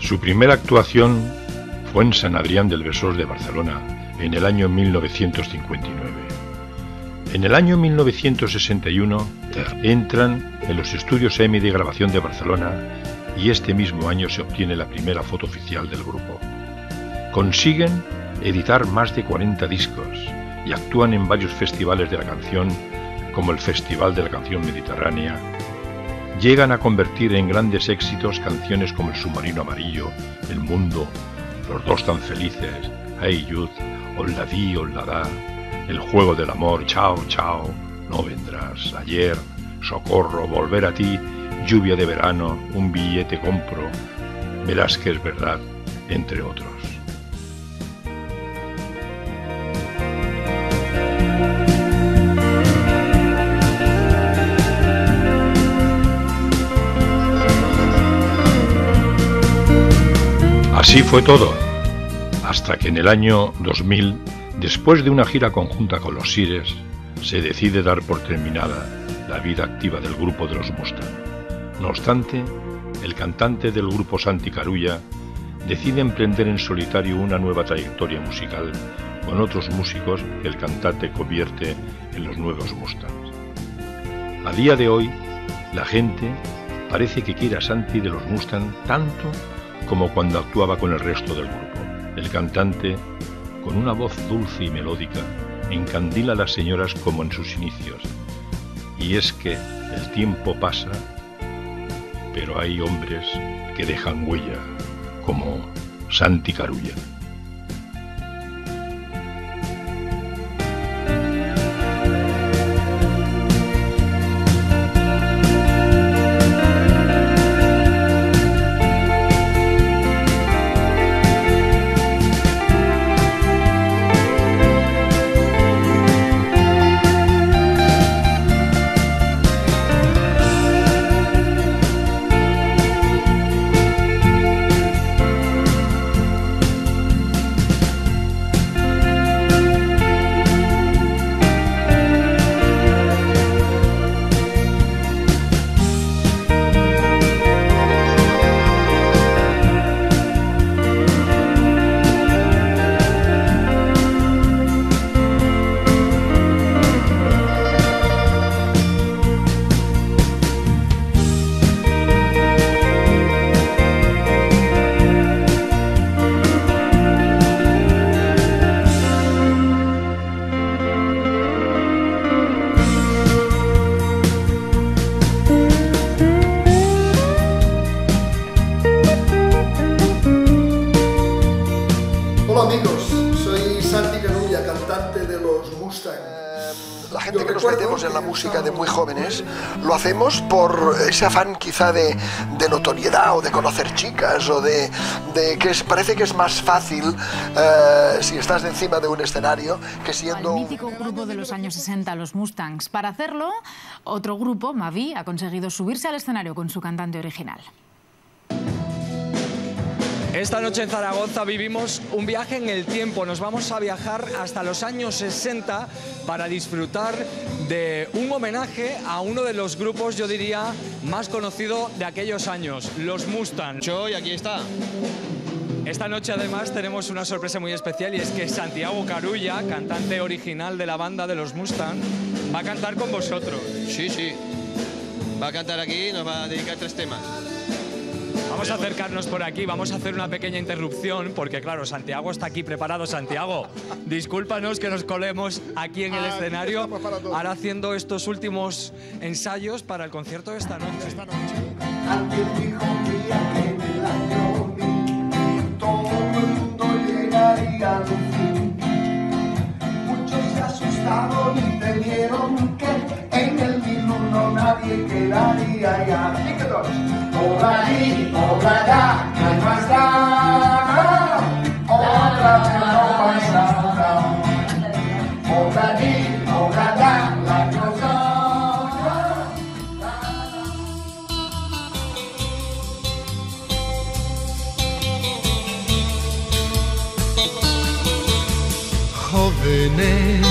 Su primera actuación fue en Sant Adrià del Besòs de Barcelona en el año 1959. En el año 1961 entran en los estudios EMI de grabación de Barcelona y este mismo año se obtiene la primera foto oficial del grupo. Consiguen editar más de 40 discos y actúan en varios festivales de la canción, como el Festival de la Canción Mediterránea. Llegan a convertir en grandes éxitos canciones como El Submarino Amarillo, El Mundo, Los Dos Tan Felices, Hey Jude, Hola Di, Hola Da, El Juego del Amor, Chao, Chao, No Vendrás, Ayer, Socorro, Volver a Ti, Lluvia de Verano, Un Billete Compro, Verás que es verdad, entre otros. Así fue todo, hasta que en el año 2000, después de una gira conjunta con los Sires, se decide dar por terminada la vida activa del grupo de los Mustang. No obstante, el cantante del grupo, Santi Carulla, decide emprender en solitario una nueva trayectoria musical con otros músicos que el cantante convierte en los nuevos Mustangs. A día de hoy, la gente parece que quiere a Santi de los Mustang tanto como cuando actuaba con el resto del grupo. El cantante, con una voz dulce y melódica, encandila a las señoras como en sus inicios. Y es que el tiempo pasa, pero hay hombres que dejan huella, como Santi Carulla. Hola amigos, soy Santi Carulla, cantante de los Mustang. La gente que nos metemos en la música de muy jóvenes lo hacemos por ese afán quizá de notoriedad o de conocer chicas o de que parece que es más fácil si estás encima de un escenario que siendo... El mítico grupo de los años 60, los Mustangs. Para hacerlo, otro grupo, Mavi, ha conseguido subirse al escenario con su cantante original. Esta noche en Zaragoza vivimos un viaje en el tiempo. Nos vamos a viajar hasta los años 60 para disfrutar de un homenaje a uno de los grupos, yo diría, más conocido de aquellos años, los Mustang. Y aquí está. Esta noche además tenemos una sorpresa muy especial y es que Santiago Carulla, cantante original de la banda de los Mustang, va a cantar con vosotros. Sí, sí. Va a cantar aquí y nos va a dedicar 3 temas. Vamos a acercarnos por aquí, vamos a hacer una pequeña interrupción porque claro, Santiago está aquí preparado. Santiago, discúlpanos que nos colemos aquí en el escenario, ahora haciendo estos últimos ensayos para el concierto de esta noche. Alguien dijo un día que en el año 1000 todo el mundo llegaría al fin. Muchos se asustaron y temieron que en el 1001 nadie quedaría ya. Obradí, obrada, no hay más nada. Otra vez no pasa nada. Obradí, obrada, la cosa. Jóvenes,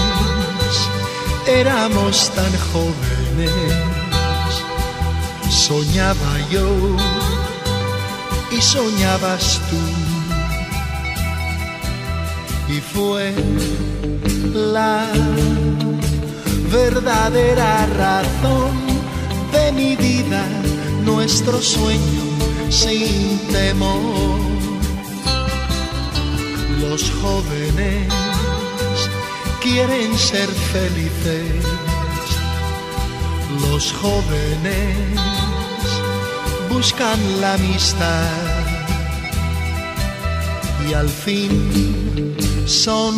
éramos tan jóvenes. Soñaba yo y soñabas tú. Y fue la verdadera razón de mi vida, nuestro sueño sin temor. Los jóvenes quieren ser felices, los jóvenes buscan la amistad y al fin son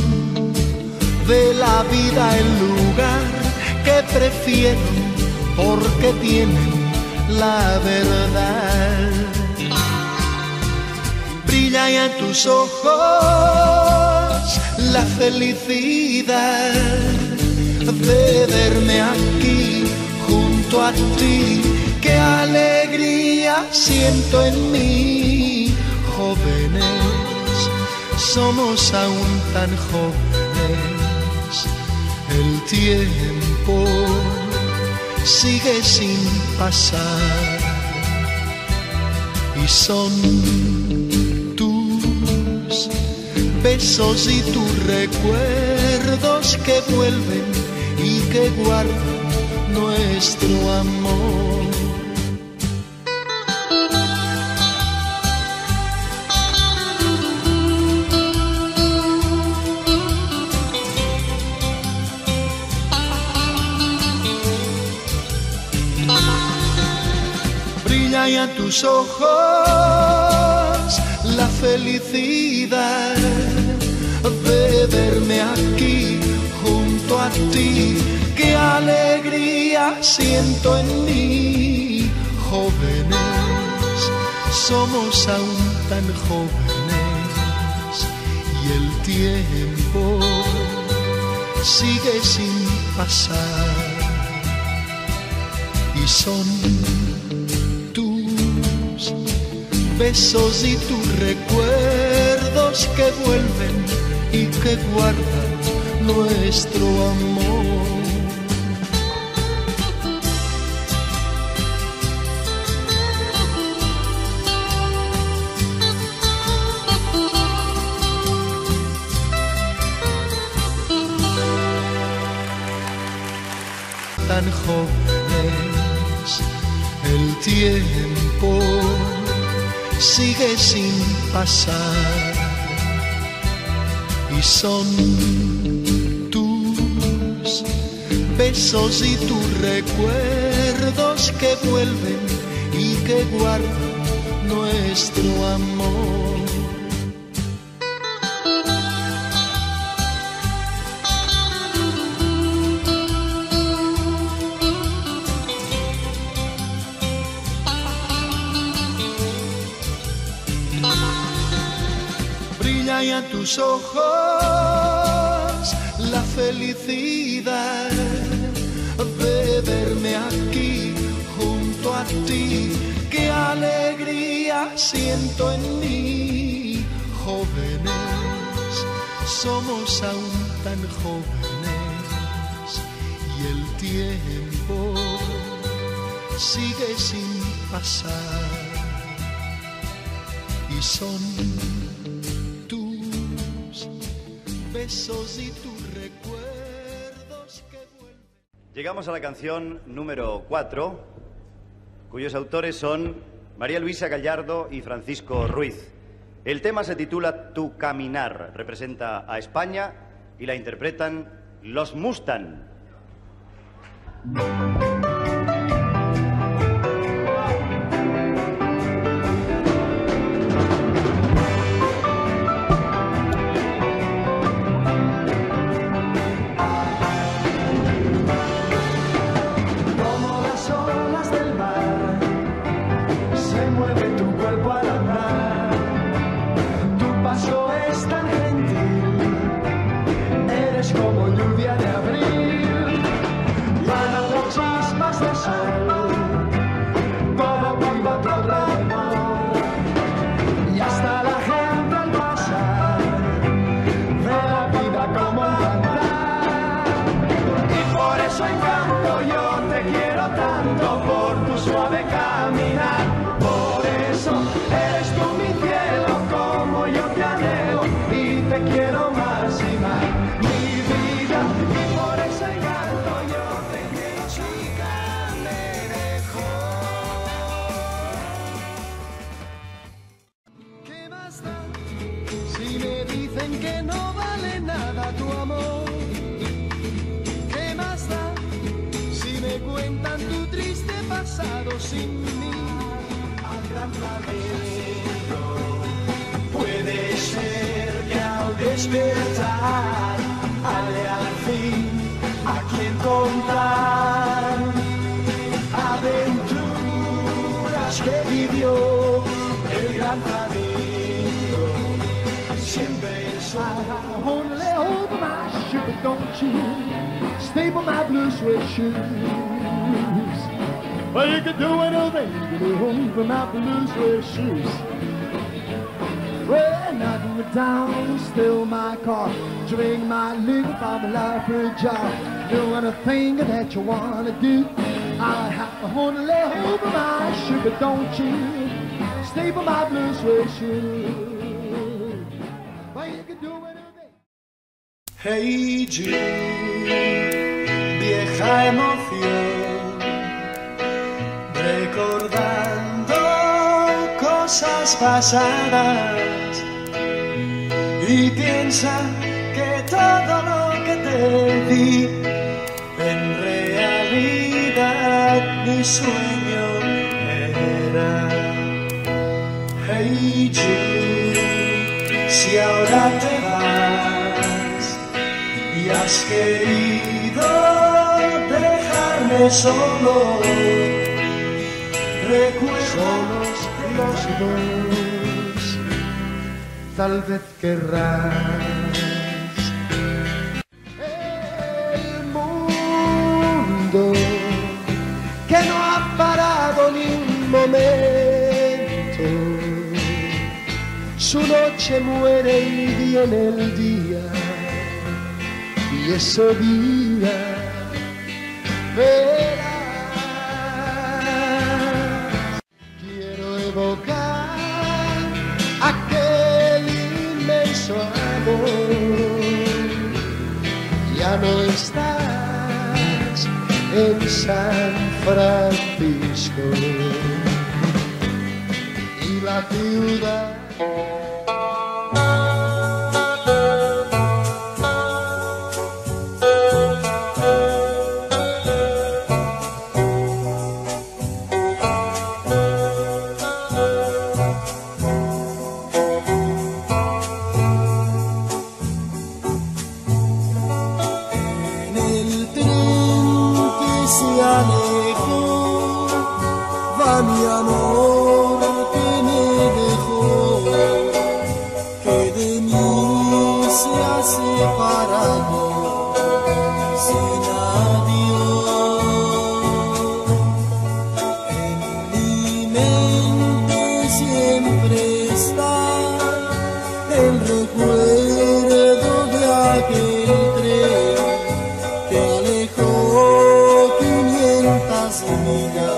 de la vida el lugar que prefieren porque tienen la verdad. Brilla ya en tus ojos la felicidad de verme aquí junto a ti. Qué alegría siento en mí. Jóvenes, somos aún tan jóvenes. El tiempo sigue sin pasar y son tus besos y tus recuerdos que vuelven y que guardan nuestro amor. Brilla ya en tus ojos la felicidad de verme aquí junto a ti. Qué alegría siento en mí. Jóvenes, somos aún tan jóvenes y el tiempo sigue sin pasar y son tus besos y tus recuerdos que vuelven y que guardan nuestro amor. Tan jóvenes, el tiempo sigue sin pasar y son tus besos y tus recuerdos que vuelven y que guardan nuestro amor. Brilla ya en tus ojos la felicidad de verme aquí junto a ti. Qué alegría siento en mí. Jóvenes, somos aún tan jóvenes y el tiempo sigue sin pasar y son besos y tus recuerdos que vuelven. Llegamos a la canción número 4, cuyos autores son María Luisa Gallardo y Francisco Ruiz. El tema se titula Tu Caminar, representa a España y la interpretan Los Mustang. Como lluvia de abril, manando chispas de sol, todo vivo a tu alrededor, y hasta la gente al pasar ve la vida como un cantar, y por eso en canto yo te quiero tanto por tu suave caminar, por eso que no vale nada tu amor. ¿Qué más da si me cuentan tu triste pasado sin mí? Al gran lamento, puede ser que al despertar haya al fin a quien contar aventuras que vivió el gran lamento. Siempre sola. Only over my sugar, don't you staple my blue suede shoes. Well, you can do anything to do over my blue suede shoes. Well, knocking me down, steal my car, drink my liquor from my life for a job. Do anything that you wanna do. I have to only over my sugar, don't you staple my blue suede shoes. Well, you can do anything. Hey Jude, vieja emoción, recordando cosas pasadas, y piensa que todo lo que te di en realidad mi sueño era. Hey Jude, si ahora te vas y has querido dejarme solo, recuerdos los dos, tal vez querrás. El mundo que no ha parado ni un momento, su noche muere y viene el día, y ese día verás. Quiero evocar aquel inmenso amor. Ya no estás en San Francisco y la ciudad. Mi amor que me dejó, que de mí se ha separado sin adiós. En mi mente siempre está el recuerdo de aquel tren que alejó 500 millas.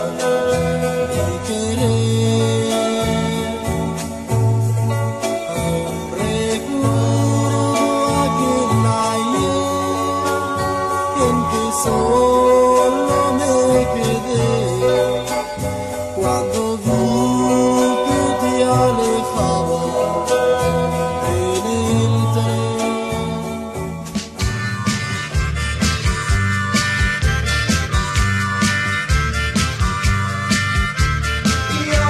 Solo me quedé cuando vi que te alejabas en el tren. Yo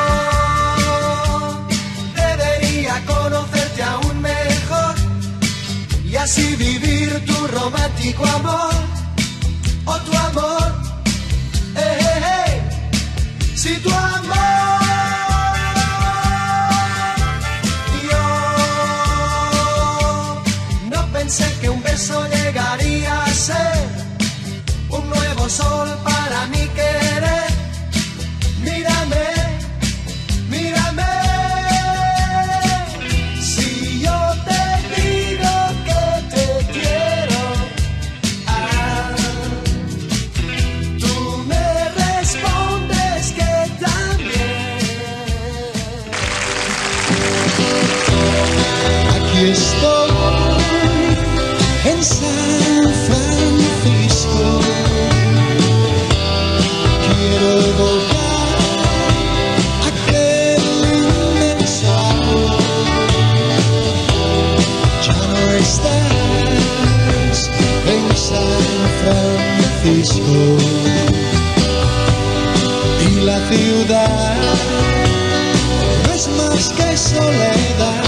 debería conocerte aún mejor y así vivir tu romántico amor. O tu amor, si tu amor, yo no pensé que un beso llegaría a ser un nuevo sol para mi querer. Mírame, mírame, si yo te digo que te quiero, estoy en San Francisco ciudad no es más que soledad.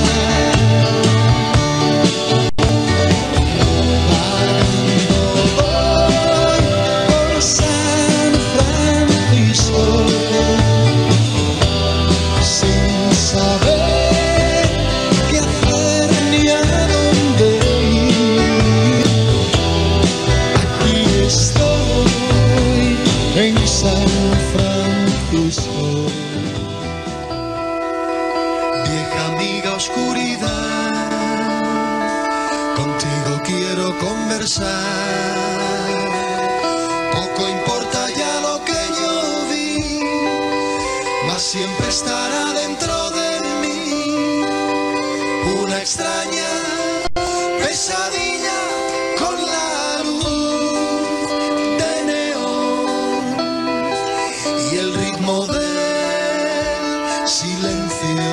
Poco importa ya lo que yo vi, mas siempre estará dentro de mí una extraña pesadilla con la luz de neón y el ritmo del silencio.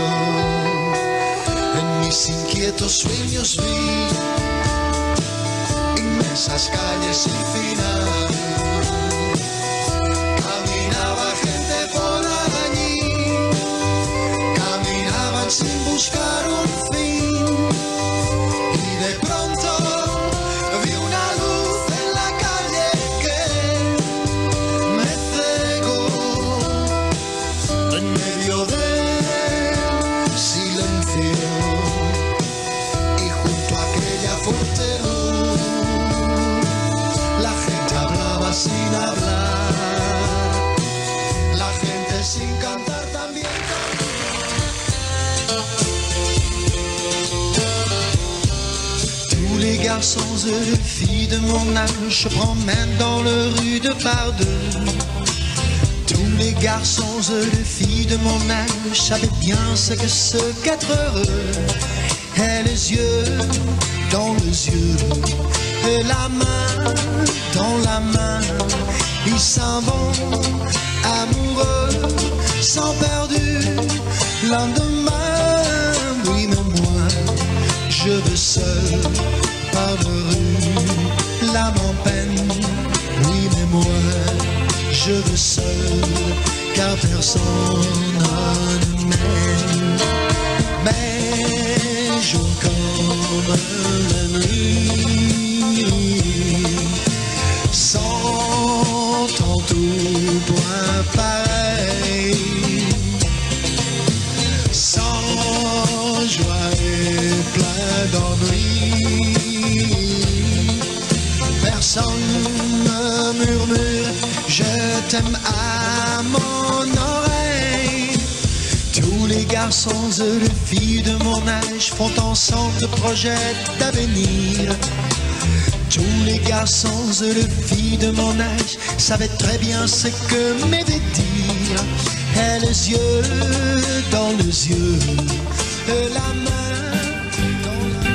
En mis inquietos sueños vi esas calles sin final, caminaba gente por allí, caminaban sin buscar un fin, y de pronto vi una luz en la calle que me cegó en medio del silencio, y junto a aquella fuerte luz sin hablar, la gente sin cantar también. Tous les garçons et les filles de mon âge se promènent dans le rue de par-deux. Tous les garçons et les filles de mon âge savaient bien ce qu'être heureux. Et les yeux dans les yeux, et la main dans la main, ils s'en vont amoureux, sans perdu lendemain. Oui, mais moi, je veux seul par la rue, l'âme en peine. Oui, mais moi, je veux seul, car personne ne m'aime. Mais jour comme la nuit, sans ton tout point pareil, sans joie et plein d'ennui, personne ne murmure je t'aime à mon oreille. Tous les garçons et les filles de mon âge font ensemble de projets d'avenir. Tous les garçons et les filles de mon âge savaient très bien ce que m'aimait dire. Et les yeux dans les yeux, et la main dans la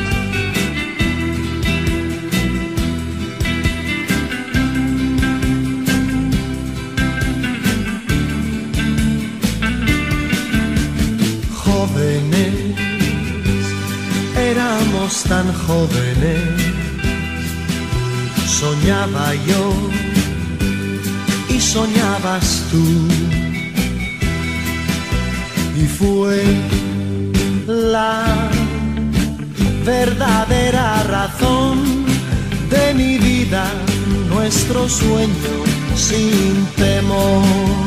main. Jóvenes, éramos tan jóvenes. Soñaba yo y soñabas tú, y fue la verdadera razón de mi vida, nuestro sueño sin temor.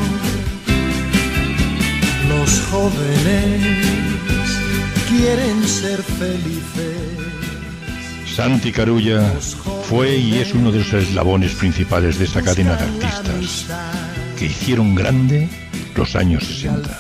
Los jóvenes quieren ser felices. Santi Carulla fue y es uno de los eslabones principales de esta cadena de artistas que hicieron grande los años 60.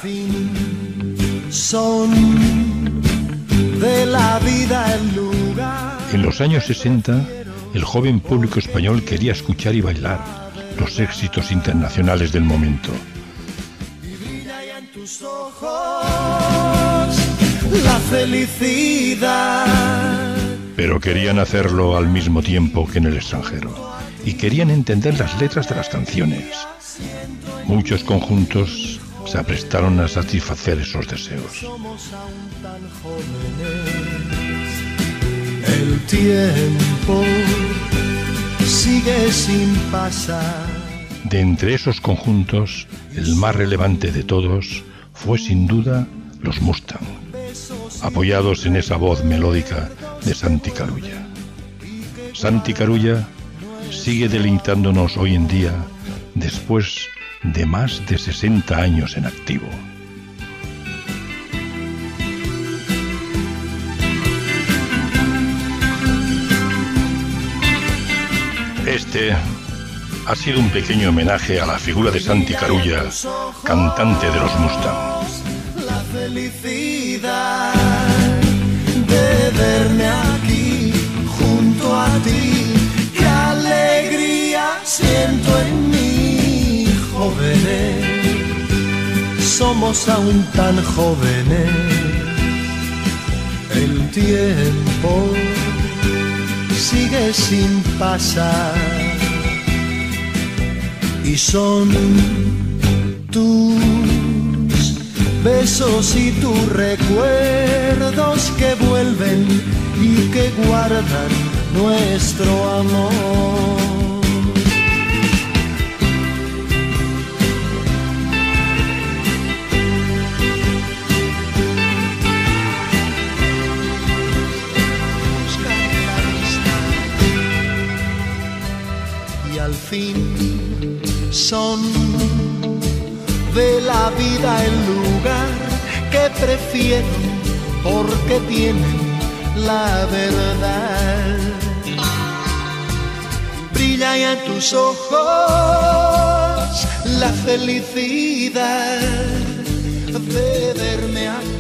Son de la vida el lugar. En los años 60, el joven público español quería escuchar y bailar los éxitos internacionales del momento. Y brilla en tus ojos la felicidad. Pero querían hacerlo al mismo tiempo que en el extranjero y querían entender las letras de las canciones. Muchos conjuntos se aprestaron a satisfacer esos deseos. El tiempo sigue sin pasar. De entre esos conjuntos, el más relevante de todos fue sin duda los Mustang, apoyados en esa voz melódica de Santi Carulla. Santi Carulla sigue deleitándonos hoy en día después de más de 60 años en activo. Este ha sido un pequeño homenaje a la figura de Santi Carulla, cantante de los Mustang. La felicidad de verme aquí junto a ti, qué alegría siento en mí, jóvenes, somos aún tan jóvenes, el tiempo sigue sin pasar y son tus besos y tus recuerdos que vuelven y que guardan nuestro amor. Y al fin son de la vida el lugar que prefiero porque tienen la verdad. Brilla ya en tus ojos la felicidad de verme aquí